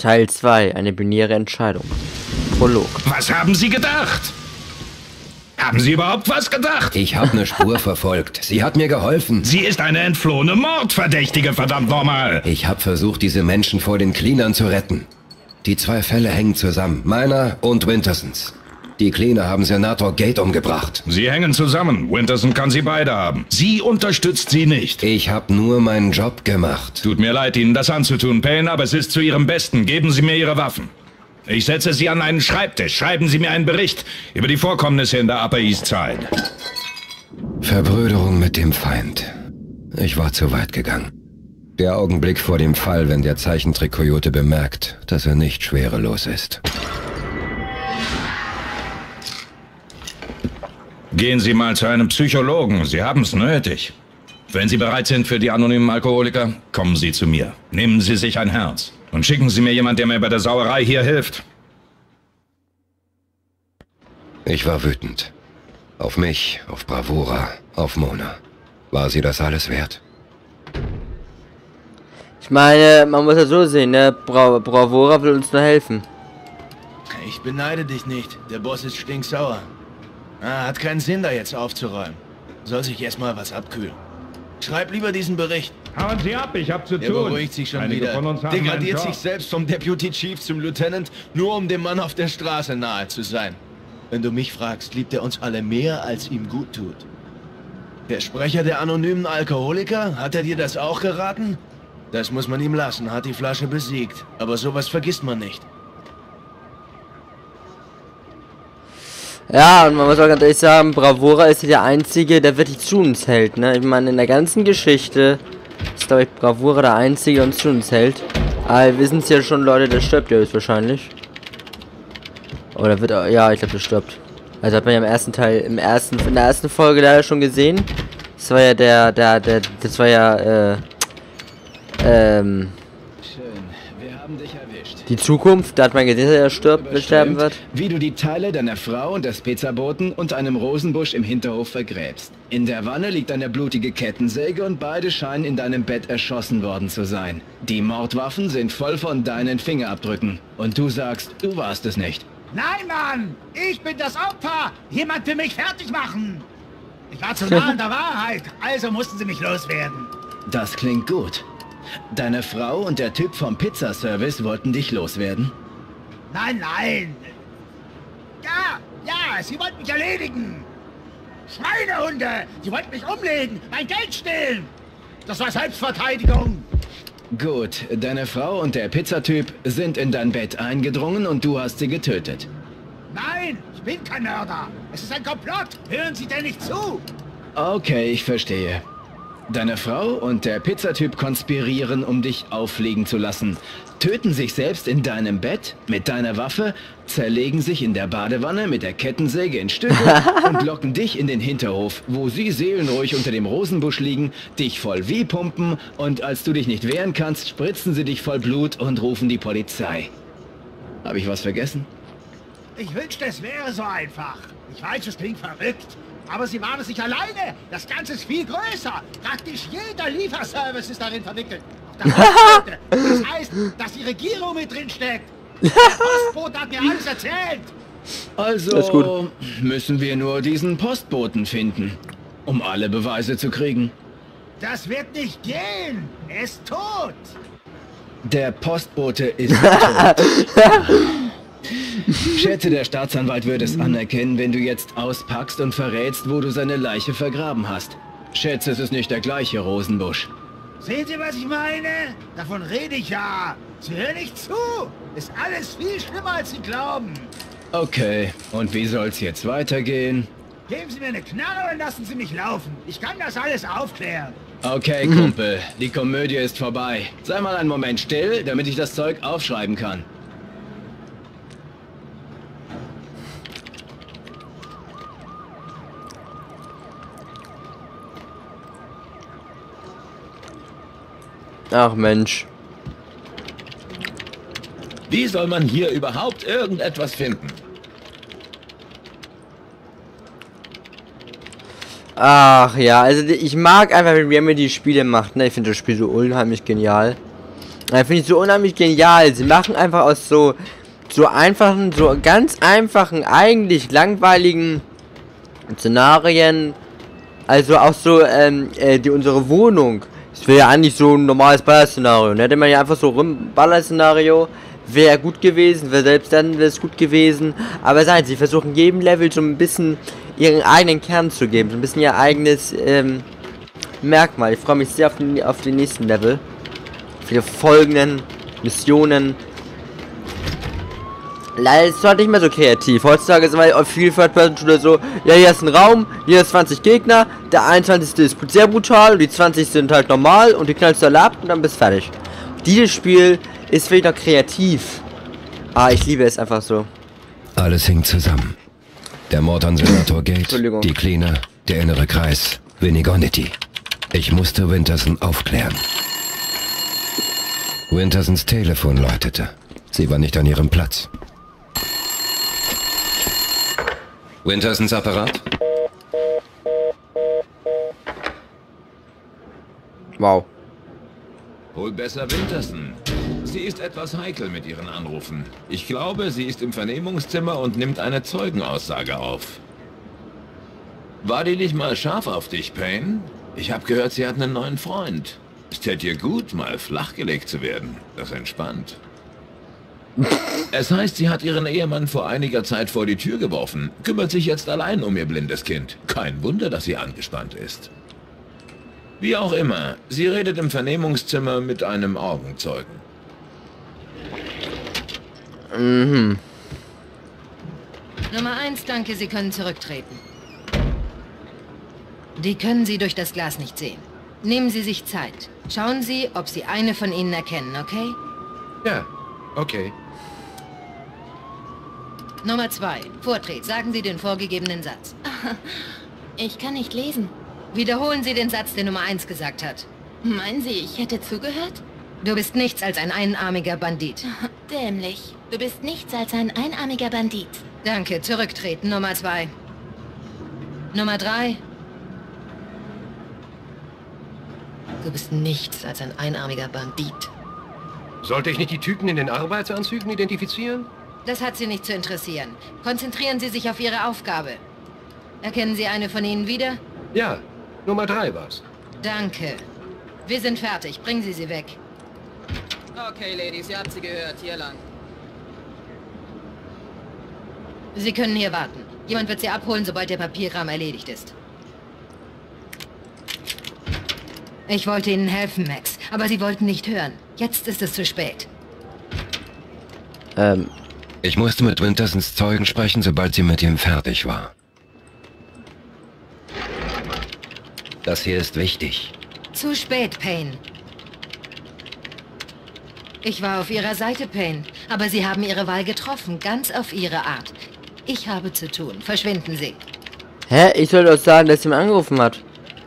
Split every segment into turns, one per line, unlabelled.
Teil 2, eine binäre Entscheidung. Prolog.
Was haben Sie gedacht? Haben Sie überhaupt was gedacht?
Ich habe eine Spur verfolgt. Sie hat mir geholfen.
Sie ist eine entflohene Mordverdächtige, verdammt nochmal.
Ich habe versucht, diese Menschen vor den Cleanern zu retten. Die 2 Fälle hängen zusammen. Meiner und Wintersons. Die Cleaner haben Senator Gate umgebracht.
Sie hängen zusammen. Winterson kann sie beide haben. Sie unterstützt sie nicht.
Ich habe nur meinen Job gemacht.
Tut mir leid, Ihnen das anzutun, Payne, aber es ist zu Ihrem Besten. Geben Sie mir Ihre Waffen. Ich setze Sie an einen Schreibtisch. Schreiben Sie mir einen Bericht über die Vorkommnisse in der Upper East Side.
Verbrüderung mit dem Feind. Ich war zu weit gegangen. Der Augenblick vor dem Fall, wenn der Zeichentrick-Kojote bemerkt, dass er nicht schwerelos ist.
Gehen Sie mal zu einem Psychologen. Sie haben es nötig. Wenn Sie bereit sind für die anonymen Alkoholiker, kommen Sie zu mir. Nehmen Sie sich ein Herz. Und schicken Sie mir jemand, der mir bei der Sauerei hier hilft.
Ich war wütend. Auf mich, auf Bravura, auf Mona. War sie das alles wert?
Ich meine, man muss ja so sehen, ne? Bravura will uns nur helfen.
Ich beneide dich nicht. Der Boss ist stinksauer. Hat keinen Sinn, da jetzt aufzuräumen. Soll sich erstmal was abkühlen. Schreib lieber diesen Bericht.
Hauen Sie ab, ich hab zu tun.
Er beruhigt sich schon
Einige
wieder.
von uns haben
Degradiert
einen
sich selbst vom Deputy Chief zum Lieutenant, nur um dem Mann auf der Straße nahe zu sein. Wenn du mich fragst, liebt er uns alle mehr, als ihm gut tut. Der Sprecher der anonymen Alkoholiker, hat er dir das auch geraten? Das muss man ihm lassen, hat die Flasche besiegt. Aber sowas vergisst man nicht.
Ja, und man muss auch ganz ehrlich sagen, Bravura ist ja der Einzige, der wirklich zu uns hält, ne? Ich meine, in der ganzen Geschichte ist, glaube ich, Bravura der Einzige, der uns zu uns hält. Aber wir wissen es ja schon, Leute, der stirbt ja höchstwahrscheinlich. Oder wird er, ja, ich glaube, der stirbt. Also hat man ja im ersten Teil, in der ersten Folge leider schon gesehen. Das war ja das war ja,
Schön, wir haben dich erwischt.
die Zukunft, da hat man gesehen, dass er stirbt, sterben wird.
Wie du die Teile deiner Frau und des Pizzaboten und einem Rosenbusch im Hinterhof vergräbst. In der Wanne liegt eine blutige Kettensäge und beide scheinen in deinem Bett erschossen worden zu sein. Die Mordwaffen sind voll von deinen Fingerabdrücken. Und du sagst, du warst es nicht.
Nein, Mann! Ich bin das Opfer! Jemand will mich fertig machen! Ich war zu nah an der Wahrheit, also mussten sie mich loswerden.
Das klingt gut. Deine Frau und der Typ vom Pizzaservice wollten dich loswerden?
Nein, nein! Ja, sie wollten mich erledigen! Schweinehunde! Sie wollten mich umlegen, mein Geld stehlen! Das war Selbstverteidigung!
Gut, deine Frau und der Pizzatyp sind in dein Bett eingedrungen und du hast sie getötet.
Nein, ich bin kein Mörder! Es ist ein Komplott! Hören Sie denn nicht zu?
Okay, ich verstehe. Deine Frau und der Pizzatyp konspirieren, um dich auffliegen zu lassen. Töten sich selbst in deinem Bett mit deiner Waffe, zerlegen sich in der Badewanne mit der Kettensäge in Stücke und locken dich in den Hinterhof, wo sie seelenruhig unter dem Rosenbusch liegen, dich voll wie pumpen und als du dich nicht wehren kannst, spritzen sie dich voll Blut und rufen die Polizei. Habe ich was vergessen?
Ich wünschte, es wäre so einfach. Ich weiß, es klingt verrückt. Aber sie waren es nicht alleine. Das Ganze ist viel größer. Praktisch jeder Lieferservice ist darin verwickelt. Das heißt, dass die Regierung mit drin steckt. Der Postbote hat mir alles erzählt.
Also müssen wir nur diesen Postboten finden, um alle Beweise zu kriegen.
Das wird nicht gehen. Er ist tot.
Der Postbote ist tot. Schätze, der Staatsanwalt würde es anerkennen, wenn du jetzt auspackst und verrätst, wo du seine Leiche vergraben hast. Schätze, es ist nicht der gleiche Rosenbusch.
Sehen Sie, was ich meine? Davon rede ich ja. Sie hören nicht zu. Ist alles viel schlimmer, als Sie glauben.
Okay, und wie soll's jetzt weitergehen?
Geben Sie mir eine Knarre und lassen Sie mich laufen. Ich kann das alles aufklären.
Okay, Kumpel, die Komödie ist vorbei. Sei mal einen Moment still, damit ich das Zeug aufschreiben kann.
Ach Mensch.
Wie soll man hier überhaupt irgendetwas finden?
Ach ja, also ich mag einfach, wenn Remedy Spiele macht, ne? Ich finde das Spiel so unheimlich genial. Finde ich so unheimlich genial. Sie machen einfach aus so einfachen, so ganz einfachen, eigentlich langweiligen Szenarien, also auch so, unsere Wohnung. Das wäre ja eigentlich so ein normales Baller-Szenario, ne? Hätte man ja einfach so Baller-Szenario, wäre gut gewesen, wäre selbst dann wäre es gut gewesen. Aber seien sie versuchen jedem Level so ein bisschen ihren eigenen Kern zu geben, so ein bisschen ihr eigenes Merkmal. Ich freue mich sehr auf die nächsten Level, für die folgenden Missionen. Leider ist es halt nicht mehr so kreativ. Heutzutage ist es viel Third-Person-Shooter so, ja, hier ist ein Raum, hier ist 20 Gegner, der 21. ist sehr brutal und die 20 sind halt normal und die knallst du alle ab und dann bist fertig. Dieses Spiel ist wieder kreativ. Ich liebe es einfach so.
Alles hing zusammen. Der Mord an Senator Gate, die Cleaner, der innere Kreis, Vinigonity. Ich musste Winterson aufklären. Wintersons Telefon läutete. Sie war nicht an ihrem Platz. Wintersons Apparat?
Wow.
Hol besser Winterson. Sie ist etwas heikel mit ihren Anrufen. Ich glaube, sie ist im Vernehmungszimmer und nimmt eine Zeugenaussage auf. War die nicht mal scharf auf dich, Payne? Ich habe gehört, sie hat einen neuen Freund. Es täte ihr gut, mal flachgelegt zu werden. Das entspannt. Es heißt, sie hat ihren Ehemann vor einiger Zeit vor die Tür geworfen, kümmert sich jetzt allein um ihr blindes Kind. Kein Wunder, dass sie angespannt ist. Wie auch immer, sie redet im Vernehmungszimmer mit einem Augenzeugen.
Mhm.
Nummer 1, danke, Sie können zurücktreten. Die können Sie durch das Glas nicht sehen. Nehmen Sie sich Zeit. Schauen Sie, ob Sie eine von ihnen erkennen, okay?
Ja, okay.
Nummer 2, Vortritt. Sagen Sie den vorgegebenen Satz.
Ich kann nicht lesen.
Wiederholen Sie den Satz, den Nummer 1 gesagt hat.
Meinen Sie, ich hätte zugehört?
Du bist nichts als ein einarmiger Bandit.
Dämlich. Du bist nichts als ein einarmiger Bandit.
Danke, zurücktreten, Nummer 2. Nummer 3. Du bist nichts als ein einarmiger Bandit.
Sollte ich nicht die Typen in den Arbeitsanzügen identifizieren?
Das hat Sie nicht zu interessieren. Konzentrieren Sie sich auf Ihre Aufgabe. Erkennen Sie eine von ihnen wieder?
Ja, Nummer 3 war's.
Danke. Wir sind fertig. Bringen Sie sie weg.
Okay, Ladies, ihr habt sie gehört. Hier lang.
Sie können hier warten. Jemand wird Sie abholen, sobald der Papierkram erledigt ist. Ich wollte Ihnen helfen, Max, aber Sie wollten nicht hören. Jetzt ist es zu spät.
Ich musste mit Wintersons Zeugen sprechen, sobald sie mit ihm fertig war. Das hier ist wichtig.
Zu spät, Payne. Ich war auf Ihrer Seite, Payne, aber Sie haben Ihre Wahl getroffen, ganz auf Ihre Art. Ich habe zu tun. Verschwinden Sie.
Hä? Ich soll doch sagen, dass sie mir angerufen hat.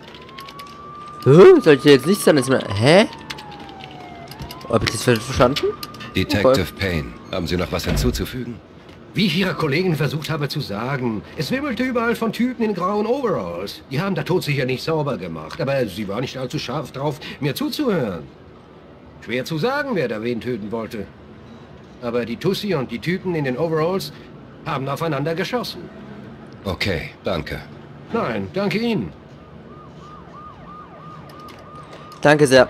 Soll ich jetzt nicht sagen, dass sie mir... Hä? Hab ich das verstanden?
Detective Payne, haben Sie noch was hinzuzufügen?
Wie ich Ihrer Kollegen versucht habe zu sagen, es wimmelte überall von Typen in grauen Overalls. Die haben da todsicher nicht sauber gemacht, aber sie war nicht allzu scharf drauf, mir zuzuhören. Schwer zu sagen, wer da wen töten wollte. Aber die Tussi und die Typen in den Overalls haben aufeinander geschossen.
Okay, danke.
Nein, danke Ihnen.
Danke sehr.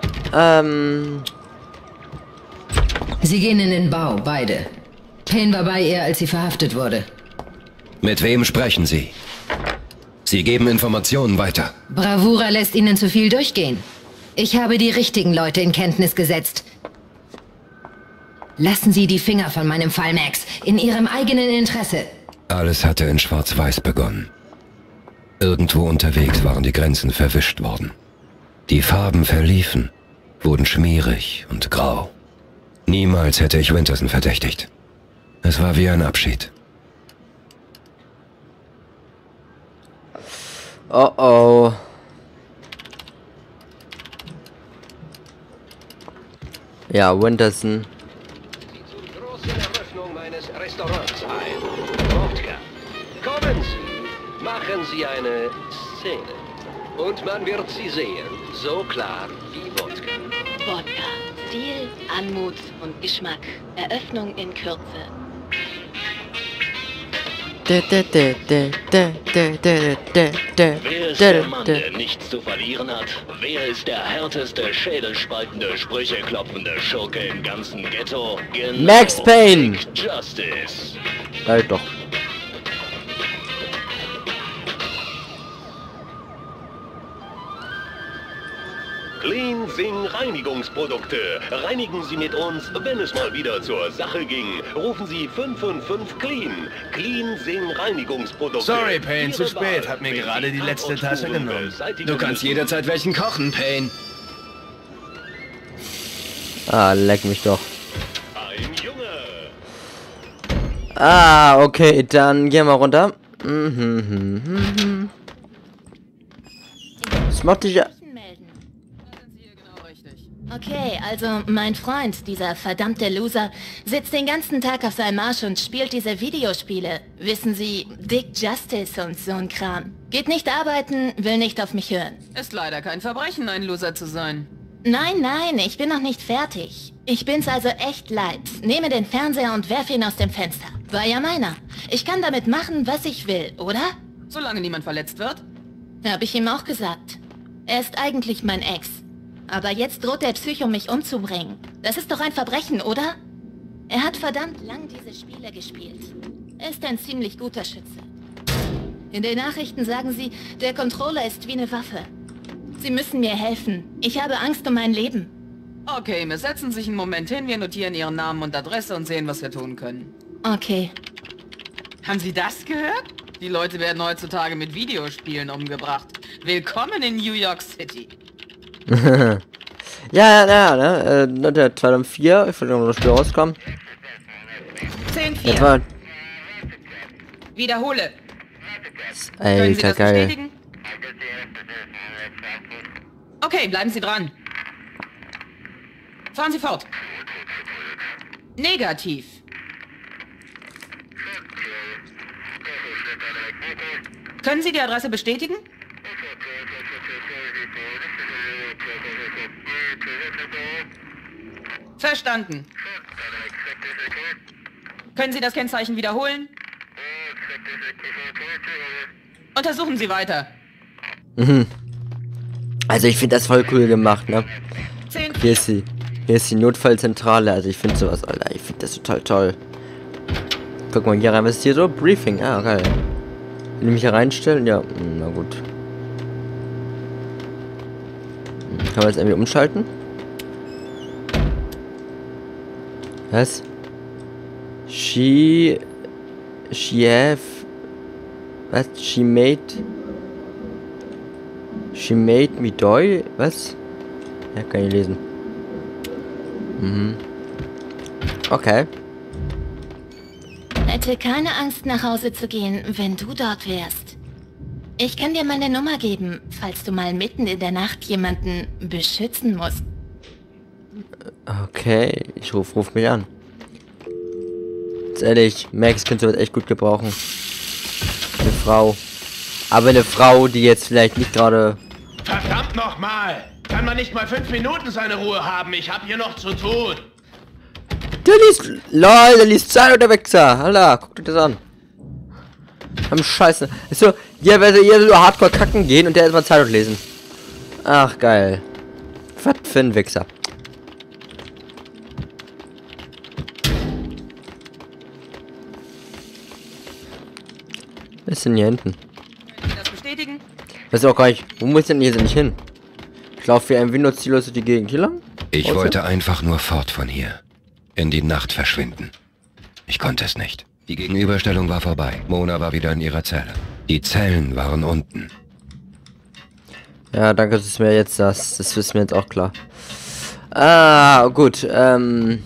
Sie gehen in den Bau, beide. Payne war bei ihr, als sie verhaftet wurde.
Mit wem sprechen Sie? Sie geben Informationen weiter.
Bravura lässt Ihnen zu viel durchgehen. Ich habe die richtigen Leute in Kenntnis gesetzt. Lassen Sie die Finger von meinem Fall, Max. In Ihrem eigenen Interesse.
Alles hatte in Schwarz-Weiß begonnen. Irgendwo unterwegs waren die Grenzen verwischt worden. Die Farben verliefen, wurden schmierig und grau. Niemals hätte ich Winterson verdächtigt. Es war wie ein Abschied.
Oh oh. Ja, Winterson.
Zur großen Eröffnung meines Restaurants ein. Wodka. Kommen Sie, machen Sie eine Szene. Und man wird Sie sehen, so klar wie Wodka.
Wodka. Stil Anmut und Geschmack. Eröffnung in Kürze.
Wer ist der Mann, der nichts zu verlieren hat? Wer ist der härteste, schädelspaltende, sprücheklopfende Schurke im ganzen Ghetto? Genau,
Max Payne!
Dick Justice.
Halt doch.
Clean Sing Reinigungsprodukte. Reinigen Sie mit uns, wenn es mal wieder zur Sache ging. Rufen Sie 555 Clean. Clean Sing Reinigungsprodukte.
Sorry, Payne, zu spät. Hab mir gerade die letzte Tasse genommen.
Du kannst jederzeit welchen kochen, Payne.
Ah, leck mich doch.
Ein Junge.
Ah, okay, dann gehen wir runter. Das macht dich ja...
Okay, also mein Freund, dieser verdammte Loser, sitzt den ganzen Tag auf seinem Arsch und spielt diese Videospiele. Wissen Sie, Dick Justice und so ein Kram. Geht nicht arbeiten, will nicht auf mich hören.
Ist leider kein Verbrechen, ein Loser zu sein.
Nein, nein, ich bin noch nicht fertig. Ich bin's also echt leid. Nehme den Fernseher und werfe ihn aus dem Fenster. War ja meiner. Ich kann damit machen, was ich will, oder?
Solange niemand verletzt wird.
Hab ich ihm auch gesagt. Er ist eigentlich mein Ex. Aber jetzt droht der Psycho, mich umzubringen. Das ist doch ein Verbrechen, oder? Er hat verdammt lang diese Spiele gespielt. Er ist ein ziemlich guter Schütze. In den Nachrichten sagen sie, der Controller ist wie eine Waffe. Sie müssen mir helfen. Ich habe Angst um mein Leben.
Okay, wir setzen sich einen Moment hin, wir notieren Ihren Namen und Adresse und sehen, was wir tun können.
Okay.
Haben Sie das gehört? Die Leute werden heutzutage mit Videospielen umgebracht. Willkommen in New York City.
ja, der 2004, ich wollte noch das Spiel rauskommen.
10-4. Wiederhole. Können Sie das bestätigen? Okay, bleiben Sie dran. Fahren Sie fort. Negativ. Können Sie die Adresse bestätigen? Verstanden. Können Sie das Kennzeichen wiederholen? Untersuchen Sie weiter.
Also ich finde das voll cool gemacht, ne? Hier ist die Notfallzentrale, also ich finde sowas, Alter, ich finde das total toll. Guck mal hier rein, was ist hier so? Briefing, ah, geil. Will ich mich hier reinstellen? Ja, na gut. Kann man jetzt irgendwie umschalten? Was? She made me doy? Was? Ja, kann ich lesen. Okay.
Hätte keine Angst, nach Hause zu gehen, wenn du dort wärst. Ich kann dir meine Nummer geben, falls du mal mitten in der Nacht jemanden beschützen musst.
Okay, ich ruf mich an. Ganz ehrlich, Max könnte sowas echt gut gebrauchen. Eine Frau. Aber eine Frau, die jetzt vielleicht nicht gerade...
Verdammt nochmal! Kann man nicht mal 5 Minuten seine Ruhe haben? Ich hab hier noch zu tun.
Der liest Zeitung, der Wichser. Alter, guck dir das an. Am Scheiße. So, hier so hardcore kacken gehen und der erstmal Zeitung lesen. Ach, geil. Was für ein Wichser. Was ist denn hier hinten?
Können Sie das bestätigen?
Weiß auch gar nicht. Wo muss ich denn hier nicht hin? Ich laufe wie ein Windows-Ziellos durch die Gegend. Hier lang?
Ich wollte einfach nur fort von hier. In die Nacht verschwinden. Ich konnte es nicht. Die Gegenüberstellung war vorbei. Mona war wieder in ihrer Zelle. Die Zellen waren unten.
Ja, danke, dass du mir jetzt sagst. Das ist mir jetzt auch klar. Ah, gut. Ja.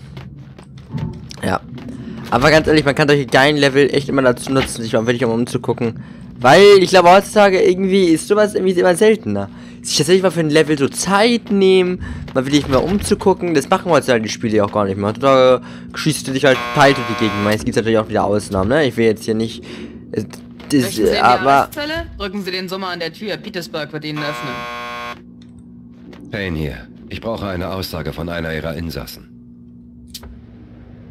Aber ganz ehrlich, man kann solche geilen Level echt immer dazu nutzen, sich mal wirklich umzugucken. Weil ich glaube, heutzutage irgendwie ist sowas irgendwie immer seltener. Sich tatsächlich mal für ein Level so Zeit nehmen, mal wirklich mal umzugucken. Das machen heutzutage die Spiele ja auch gar nicht mehr. Da schießt du dich halt Teil durch die Gegend. Meist gibt es natürlich auch wieder Ausnahmen, ne? Ich will jetzt hier nicht...
aber... Drücken Sie den Sommer an der Tür. Petersburg wird Ihnen öffnen.
Payne hier. Ich brauche eine Aussage von einer Ihrer Insassen.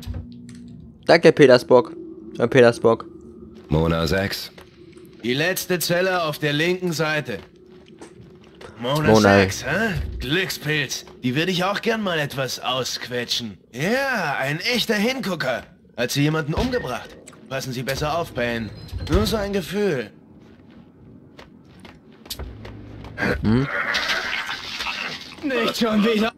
Danke, Petersburg. Petersburg.
Mona 6.
Die letzte Zelle auf der linken Seite. Mona
Mona.
6, hä? Glückspilz. Die würde ich auch gern mal etwas ausquetschen. Ja, ein echter Hingucker. Hat sie jemanden umgebracht? Passen Sie besser auf, Payne. Nur so ein Gefühl.
Nicht schon wieder.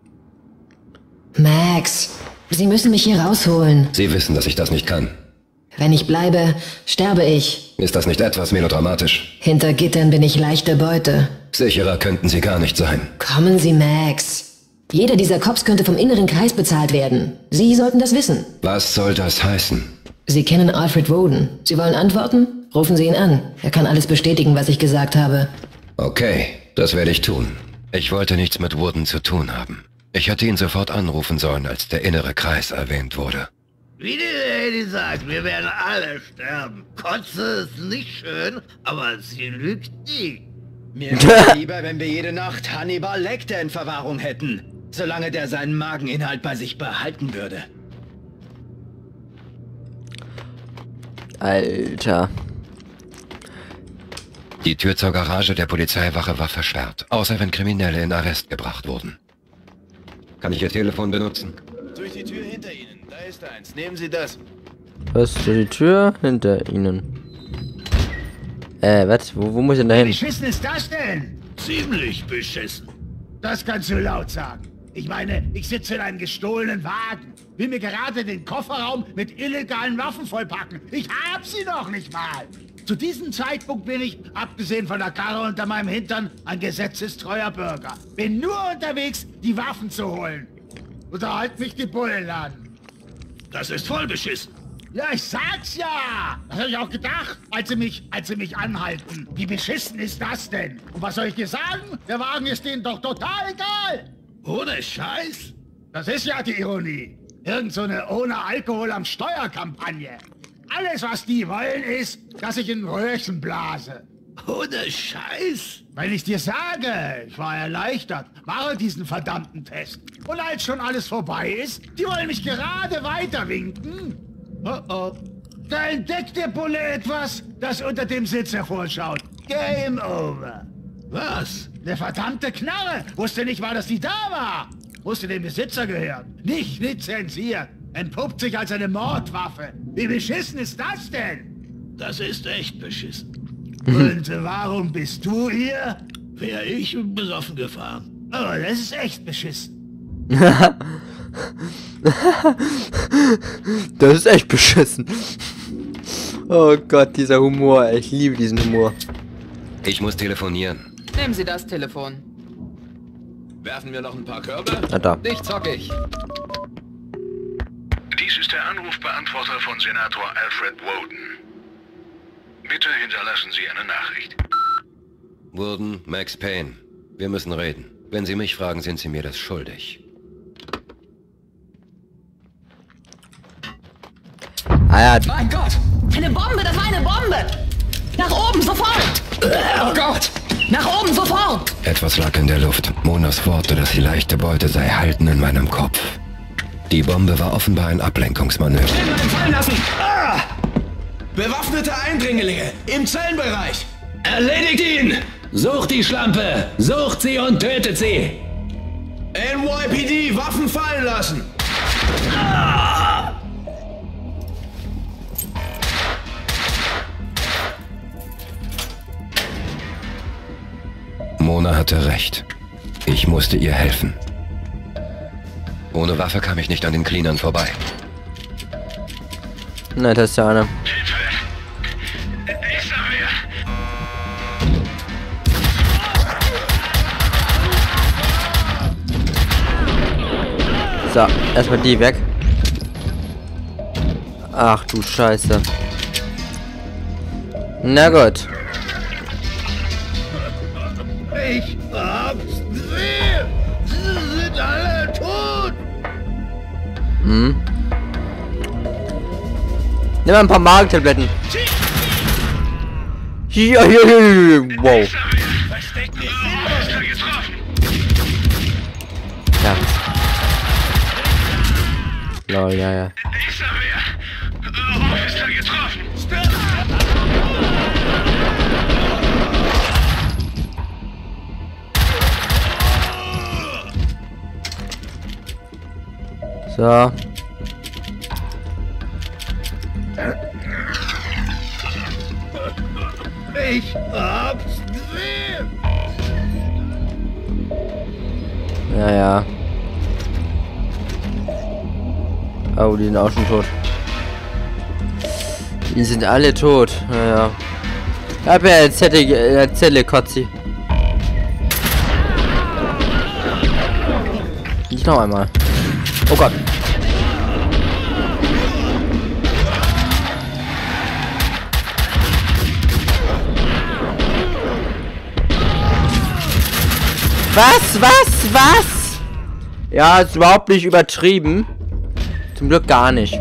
Max, Sie müssen mich hier rausholen.
Sie wissen, dass ich das nicht kann.
Wenn ich bleibe, sterbe ich.
Ist das nicht etwas melodramatisch?
Hinter Gittern bin ich leichte Beute.
Sicherer könnten Sie gar nicht sein.
Kommen Sie, Max. Jeder dieser Cops könnte vom inneren Kreis bezahlt werden. Sie sollten das wissen.
Was soll das heißen?
Sie kennen Alfred Woden. Sie wollen antworten? Rufen Sie ihn an. Er kann alles bestätigen, was ich gesagt habe.
Okay, das werde ich tun. Ich wollte nichts mit Woden zu tun haben. Ich hätte ihn sofort anrufen sollen, als der innere Kreis erwähnt wurde.
Wie die Lady sagt, wir werden alle sterben. Kotze ist nicht schön, aber sie lügt nie.
Mir wäre lieber, wenn wir jede Nacht Hannibal Lecter in Verwahrung hätten. Solange der seinen Mageninhalt bei sich behalten würde.
Alter.
Die Tür zur Garage der Polizeiwache war versperrt, außer wenn Kriminelle in Arrest gebracht wurden. Kann ich Ihr Telefon benutzen?
Durch die Tür hinter Ihnen. Da ist eins. Nehmen Sie das.
Was ist die Tür hinter Ihnen? Was? Wo muss ich denn da
Wie
hin?
beschissen ist das denn? Ziemlich beschissen. Das kannst du laut sagen. Ich meine, ich sitze in einem gestohlenen Wagen. Will mir gerade den Kofferraum mit illegalen Waffen vollpacken. Ich hab sie noch nicht mal. Zu diesem Zeitpunkt bin ich, abgesehen von der Karre unter meinem Hintern, ein gesetzestreuer Bürger. Bin nur unterwegs, die Waffen zu holen. Unterhalt mich die Bullen an. Das ist voll beschissen. Ja, ich sag's ja. Das hab ich auch gedacht, als sie mich anhalten. Wie beschissen ist das denn? Und was soll ich dir sagen? Der Wagen ist denen doch total egal. Ohne Scheiß? Das ist ja die Ironie. Irgend so eine ohne Alkohol am Steuer-Kampagne. Alles, was die wollen, ist, dass ich in Röhrchen blase. Ohne Scheiß? Wenn ich dir sage, ich war erleichtert, mache diesen verdammten Test. Und als schon alles vorbei ist, die wollen mich gerade weiter winken. Oh oh. Da entdeckt der Bulle etwas, das unter dem Sitz hervorschaut. Game over. Was? Der verdammte Knarre. Wusste nicht mal, dass die da war. Musste dem Besitzer gehören. Nicht lizenziert. Entpuppt sich als eine Mordwaffe. Wie beschissen ist das denn? Das ist echt beschissen. Und warum bist du hier? Wär ich besoffen gefahren. Oh, das ist echt beschissen.
Das ist echt beschissen. Oh Gott, dieser Humor. Ich liebe diesen Humor.
Ich muss telefonieren.
Nehmen Sie das Telefon.
Werfen wir noch ein paar Körbe?
Na da.
Dich zock ich.
Dies ist der Anrufbeantworter von Senator Alfred Woden. Bitte hinterlassen Sie eine Nachricht.
Woden, Max Payne. Wir müssen reden. Wenn Sie mich fragen, sind Sie mir das schuldig.
Ah ja.
Mein Gott! Eine Bombe, das war eine Bombe! Nach oben, sofort! Oh Gott! Nach oben, sofort!
Etwas lag in der Luft. Monas Worte, dass die leichte Beute sei, halten in meinem Kopf. Die Bombe war offenbar ein Ablenkungsmanöver.
Fallen lassen! Ah! Bewaffnete Eindringlinge im Zellenbereich! Erledigt ihn! Sucht die Schlampe! Sucht sie und tötet sie!
NYPD, Waffen fallen lassen!
Ah!
Mona hatte recht. Ich musste ihr helfen. Ohne Waffe kam ich nicht an den Cleanern vorbei.
Na, das ist ja einer. So, erstmal die weg. Ach du Scheiße. Na gut.
Ich hab's gesehen. Sie sind alle tot.
Hm. Nimm mal ein paar Magentabletten. Hier, wow. Ja. Lol, ja.
Ich sag wer. Officer getroffen.
So.
Ich hab's gesehen.
Ja. Oh, die sind auch schon tot. Die sind alle tot. Naja. Ich hab ja Zelle Kotzi. Nicht noch einmal. Oh Gott. Was? Ja, ist überhaupt nicht übertrieben. Zum Glück gar nicht.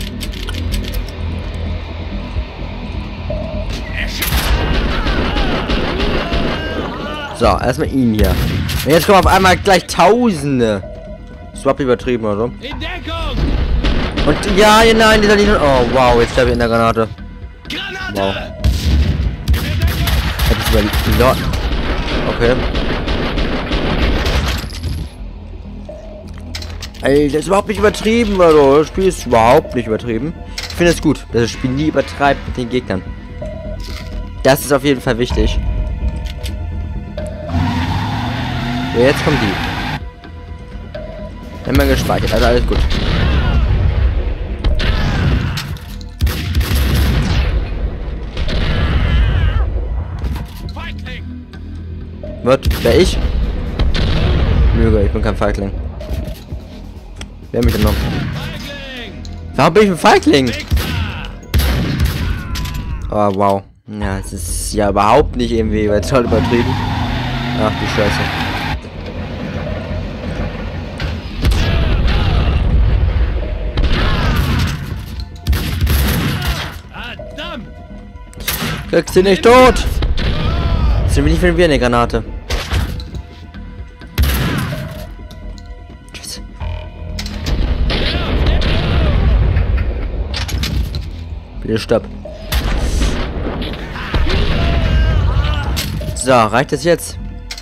So, erstmal ihn hier. Und jetzt kommen auf einmal gleich Tausende. Ist überhaupt übertrieben oder so. Und ja, nein, dieser nicht. Oh wow, jetzt sterbe ich in der Granate. Wow. Hätte ich überlebt. Okay. Ey, das ist überhaupt nicht übertrieben, also das Spiel ist überhaupt nicht übertrieben. Ich finde es gut, dass das Spiel nie übertreibt mit den Gegnern. Das ist auf jeden Fall wichtig. So, jetzt kommt die. Immer gespeichert, also alles gut. Was? Wer ich? Lüge, ich bin kein Feigling. Wer mich denn noch? Warum bin ich ein Feigling? Oh, wow. Ja, es ist ja überhaupt nicht irgendwie toll übertrieben. Ach, die Scheiße. Kriegst du nicht tot? Jetzt bin ich wieder eine Granate. Bitte stopp. So, reicht das jetzt?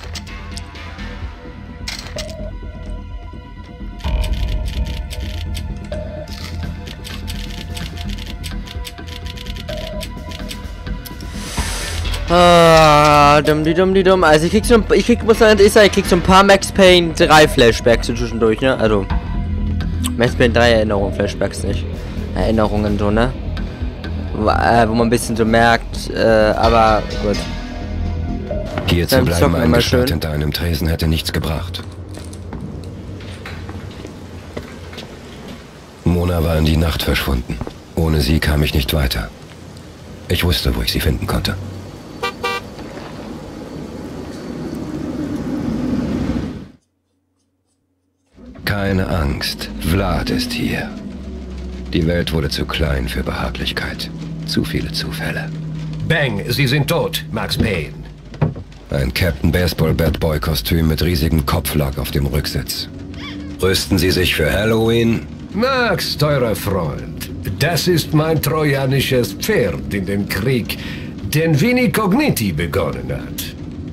Dumm. Also ich krieg so ein paar Max Payne 3 Flashbacks zwischendurch, ne? Also Max Payne 3 Erinnerungen, Flashbacks nicht. Erinnerungen so, ne? Wo man ein bisschen so merkt, aber gut.
Hier zu bleiben eingesperrt hinter einem Tresen hätte nichts gebracht. Mona war in die Nacht verschwunden. Ohne sie kam ich nicht weiter. Ich wusste, wo ich sie finden konnte. Keine Angst, Vlad ist hier. Die Welt wurde zu klein für Behaglichkeit. Zu viele Zufälle.
Bang, Sie sind tot, Max Payne.
Ein Captain Baseball Bad Boy Kostüm mit riesigem Kopflack auf dem Rücksitz. Rüsten Sie sich für Halloween?
Max, teurer Freund, das ist mein trojanisches Pferd in den Krieg, den Vinny Cogniti begonnen hat.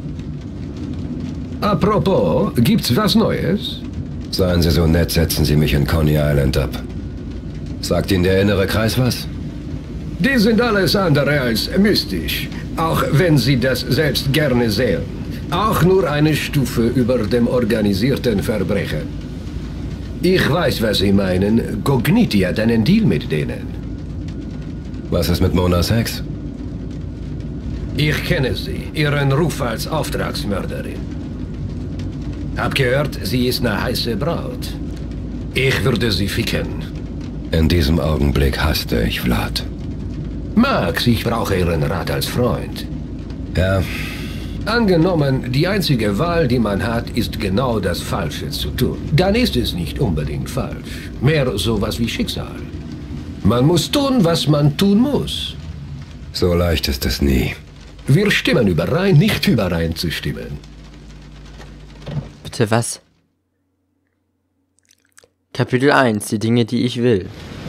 Apropos, gibt's was Neues?
Seien Sie so nett, setzen Sie mich in Coney Island ab. Sagt Ihnen der innere Kreis was?
Die sind alles andere als mystisch, auch wenn Sie das selbst gerne sehen. Auch nur eine Stufe über dem organisierten Verbrechen. Ich weiß, was Sie meinen. Cogniti hat einen Deal mit denen.
Was ist mit Mona Sachs?
Ich kenne sie, ihren Ruf als Auftragsmörderin. Hab gehört, sie ist eine heiße Braut. Ich würde sie ficken.
In diesem Augenblick hasste ich Vlad.
Max, ich brauche Ihren Rat als Freund.
Ja.
Angenommen, die einzige Wahl, die man hat, ist genau das Falsche zu tun. Dann ist es nicht unbedingt falsch. Mehr sowas wie Schicksal. Man muss tun, was man tun muss.
So leicht ist es nie.
Wir stimmen überein, nicht überein zu stimmen.
Bitte was? Kapitel 1, die Dinge, die ich will.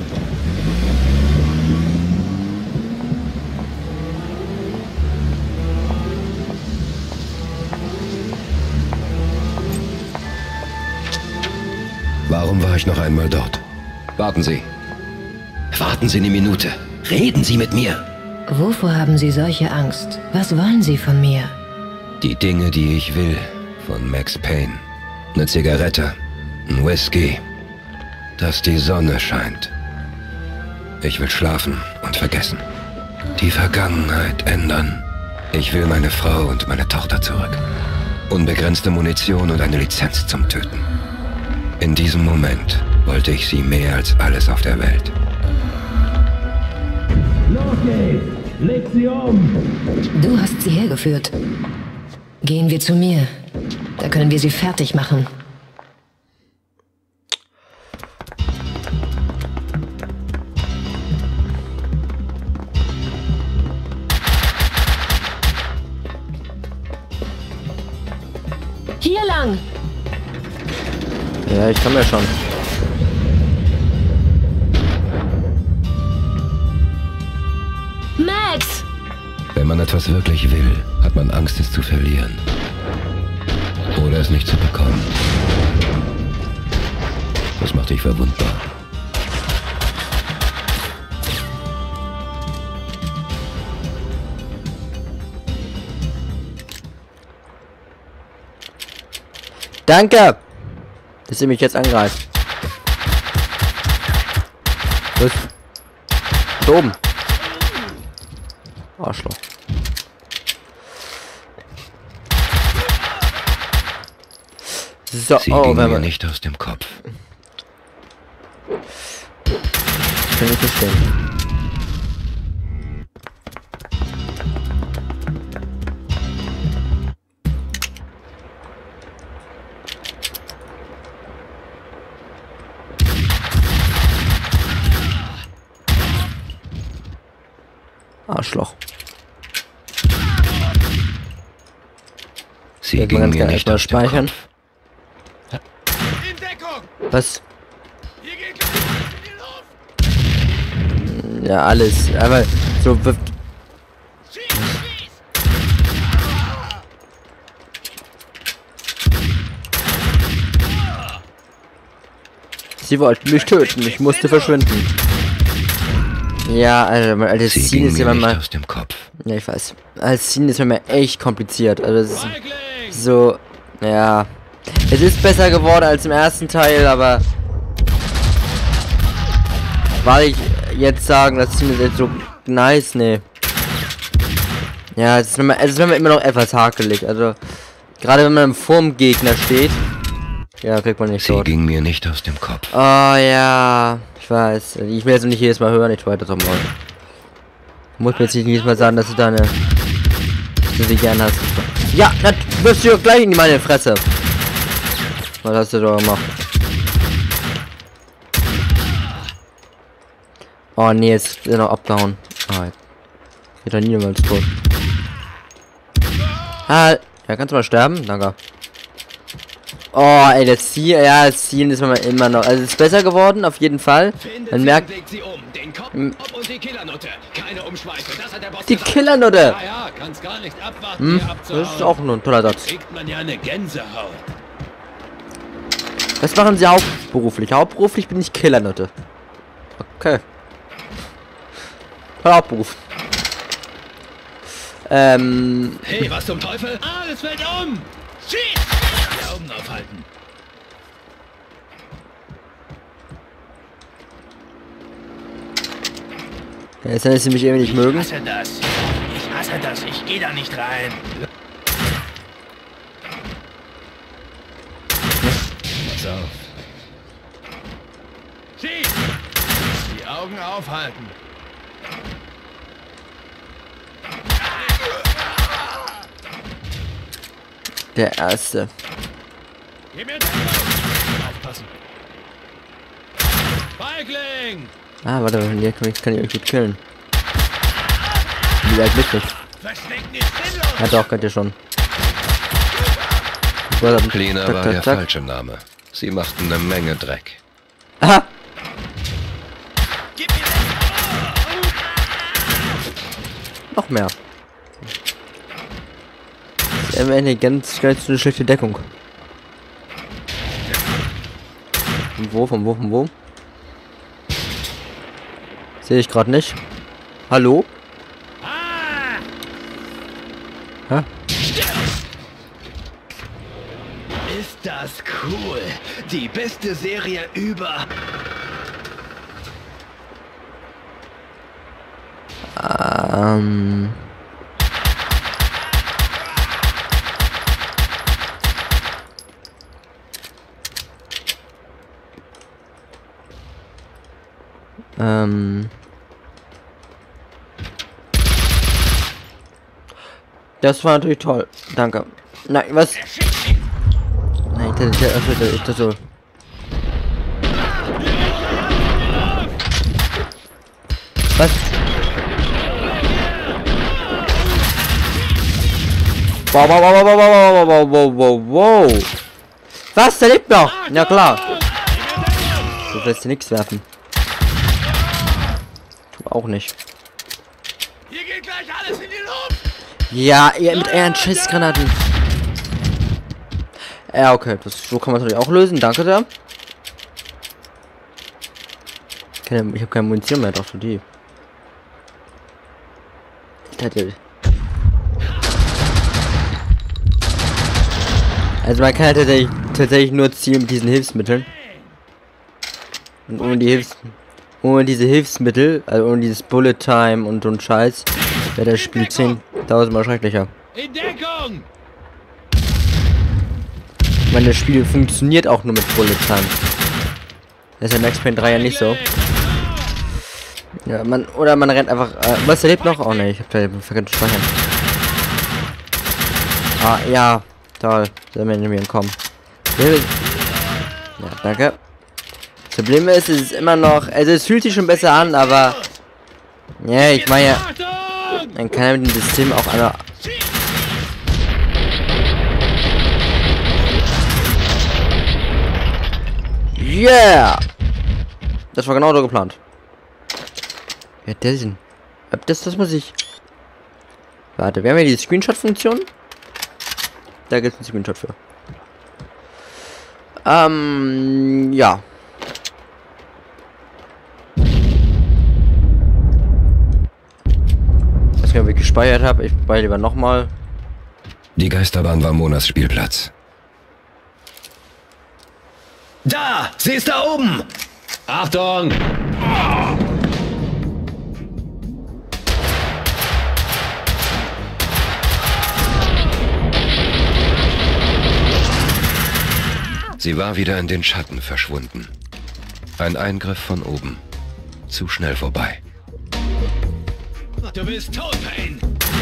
Warum war ich noch einmal dort? Warten Sie. Warten Sie eine Minute. Reden Sie mit mir.
Wovor haben Sie solche Angst? Was wollen Sie von mir?
Die Dinge, die ich will. Von Max Payne. Eine Zigarette. Ein Whisky. Dass die Sonne scheint. Ich will schlafen und vergessen. Die Vergangenheit ändern. Ich will meine Frau und meine Tochter zurück. Unbegrenzte Munition und eine Lizenz zum Töten. In diesem Moment wollte ich sie mehr als alles auf der Welt.
Los geht's! Leg sie um!
Du hast sie hergeführt. Gehen wir zu mir. Da können wir sie fertig machen.
Hier lang!
Ja, ich komme ja schon.
Max!
Wenn man etwas wirklich will, hat man Angst, es zu verlieren. Oder es nicht zu bekommen. Das macht dich verwundbar.
Danke! Dass ihr mich jetzt angreift. Was? Da oben. Arschloch. So,
Sie
oh,
ging
wenn
mir
man
nicht aus dem Kopf.
Ich kann nicht verstehen. Arschloch.
Sie ging mir nicht aus dem
speichern.
Kopf.
Was? Ja, alles. Aber so wirft. Sie wollten mich töten. Ich musste verschwinden. Ja, also als Ziel ist immer mal.
Aus dem Kopf.
Ja, ich weiß. Als Ziel ist immer echt kompliziert. Also es ist so. Ja. Es ist besser geworden als im ersten Teil, aber. Weil ich jetzt sagen, das Ziel ist jetzt so nice, nee. Ja, es ist immer noch etwas hakelig. Also. Gerade wenn man vorm Gegner steht. Ja, kriegt man nicht
Sie ging mir nicht aus dem Kopf.
Oh ja, ich weiß. Ich will jetzt nicht jedes Mal hören, ich weiter doch mal. Muss mir jetzt nicht jedes Mal sagen, dass du deine. Dass du sie gern hast. Ja, das wirst du gleich in meine Fresse. Was hast du da gemacht? Oh nee, jetzt ist er noch abgehauen. Ah, jetzt geht er niemals tot. Ah, ja, kannst du mal sterben? Danke. Oh, ey, das Ziel, ja, das Ziel ist immer noch. Also, es ist besser geworden, auf jeden Fall. Man merkt. Die Killernutte!
Ja, ja, kannst gar nicht abwarten,
das ist auch nur ein toller Satz.
Kriegt man ja eine Gänsehaut.
Was machen Sie hauptberuflich? Hauptberuflich bin ich Killernutte. Okay. Hauptberuf.
Hey, was zum Teufel? Alles fällt um! Schieß! Die Augen aufhalten.
Ja, jetzt dass Sie mich irgendwie nicht mögen.
Ich hasse das. Ich gehe da nicht rein.
Pass auf.
Schieß! Die Augen aufhalten.
Der erste.
Gib mir den Aufpassen. Feigling!
Ah, warte, hier kann ich euch gut killen. Wie weit bist du? Ja doch, könnt ihr schon.
Cleaner war der falsche Name. Sie machten eine Menge Dreck.
Aha. Noch mehr. Das ist eine ganz eine schlechte Deckung. Von wo? Sehe ich gerade nicht. Hallo? Hä?
Ist das cool? Die beste Serie über...
Das war natürlich toll. Danke. Nein, was? Nein, das so. Was? Wow. Was? Der lebt noch. Ja klar. Du willst nichts werfen. Tu auch nicht.
Hier geht gleich alles in die Luft.
Ja, ihr mit euren Schissgranaten. Ja, okay. So kann man es natürlich auch lösen. Danke sehr. Ich habe keine Munition mehr, doch für die. Also man kann halt tatsächlich nur zielen mit diesen Hilfsmitteln. Und ohne diese Hilfsmittel, also ohne dieses Bullet Time und so ein Scheiß, wäre das Spiel 10.000 Mal schrecklicher.
In Deckung!
Ich meine, das Spiel funktioniert auch nur mit Bullet Time. Das ist ja Max Payne 3 ja nicht so. Ja, man rennt einfach. Was, er lebt noch? Oh ne, ich hab da vergessen zu speichern. Ah, ja. Toll. Soll mir nicht mehr entkommen. Ja, danke. Das Problem ist, es ist immer noch. Also, es fühlt sich schon besser an, aber. Ja, ich meine ja. Man kann ja mit dem System auch einer. Yeah! Das war genau so geplant. Ja, der ist das muss ich. Warte, wir haben ja die Screenshot-Funktion. Da gibt es einen Screenshot für. Ja. Ich weiß gar nicht, ob ich gespeichert habe. Ich speichere lieber nochmal.
Die Geisterbahn war Monas Spielplatz.
Da! Sie ist da oben!
Achtung!
Sie war wieder in den Schatten verschwunden. Ein Eingriff von oben. Zu schnell vorbei.
Du bist tot, Payne!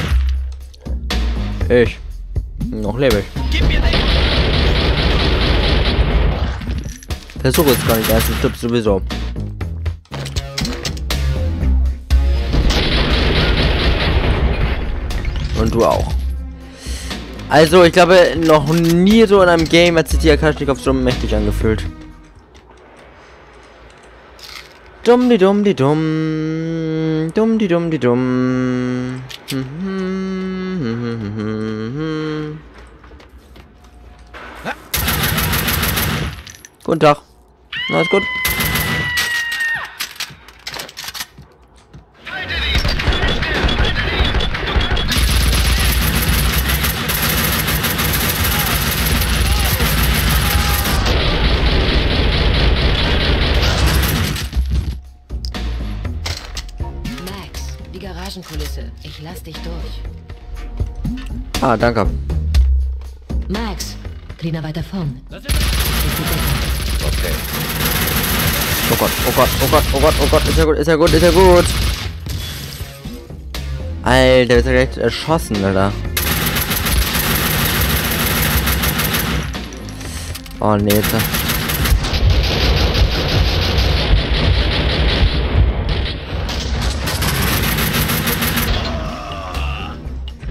Ich. Noch lebe ich.
Gib mir den...
Versuche es gar nicht erst, du stirbst sowieso. Und du auch. Also, ich glaube, noch nie so in einem Game hat sich die Akashnikov so mächtig angefühlt. Dumm die dumm die dumm. Dumm die dumm die dumm. Guten Tag. Alles gut?
Die Garagenkulisse. Ich lass dich durch.
Ah, danke.
Max, Cleaner weiter vorn.
Okay.
Oh Gott, oh Gott, oh Gott, oh Gott, oh Gott, ist ja gut, ist ja gut, ist ja gut. Alter, ist ja gleich erschossen, Alter. Oh nee, jetzt.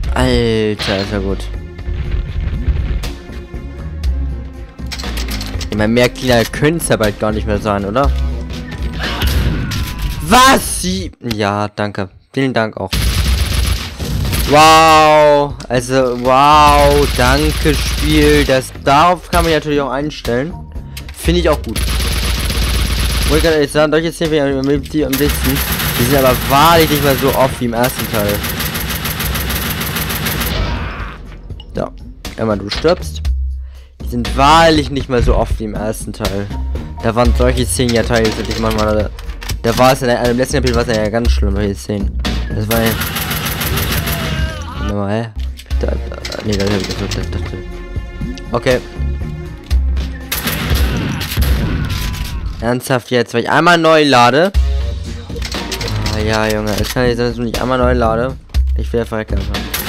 Alter, ist ja gut. meine, mehr Cleaner können es ja bald gar nicht mehr sein, oder? Was? Sie... Ja, danke. Vielen Dank auch. Wow. Also, wow. Danke, Spiel. Darauf kann man natürlich auch einstellen. Finde ich auch gut. Wollte ich gerade ehrlich sagen, solche Szenen am besten. Die sind aber wahrlich nicht mehr so oft wie im ersten Teil. Ja. Emma, du stirbst. Die sind wahrlich nicht mehr so oft wie im ersten Teil. Da waren solche Szenen ja tatsächlich manchmal. Da war es in einem letzten Kapitel war es ja ganz schlimm, solche Szenen. Das war ja. Hä? Nee, das okay. Ernsthaft jetzt, weil ich einmal neu lade. Ah ja, Junge, es kann nicht sein, dass du nicht einmal neu lade. Ich will verrecken.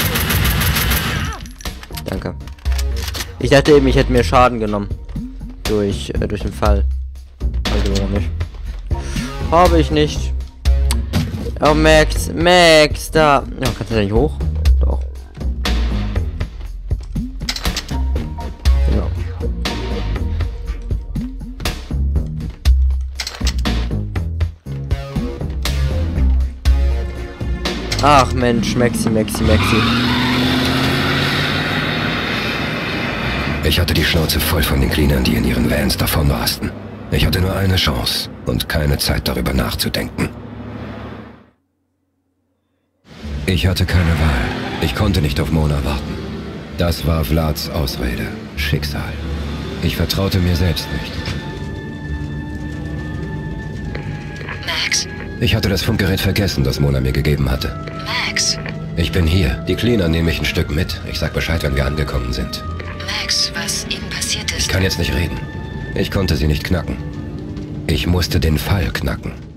Danke. Ich dachte eben, ich hätte mir Schaden genommen. Durch den Fall. Also nicht. Habe ich nicht. Oh, Max, da. Ja, kannst du da nicht hoch? Doch. Genau. Ach Mensch, Maxi.
Ich hatte die Schnauze voll von den Cleanern, die in ihren Vans davon rasten. Ich hatte nur eine Chance und keine Zeit darüber nachzudenken. Ich hatte keine Wahl. Ich konnte nicht auf Mona warten. Das war Vlads Ausrede. Schicksal. Ich vertraute mir selbst nicht.
Max?
Ich hatte das Funkgerät vergessen, das Mona mir gegeben hatte.
Max?
Ich bin hier. Die Cleaner nehme ich ein Stück mit. Ich sag Bescheid, wenn wir angekommen sind.
Max, was eben passiert ist...
Ich kann jetzt nicht reden. Ich konnte sie nicht knacken. Ich musste den Fall knacken.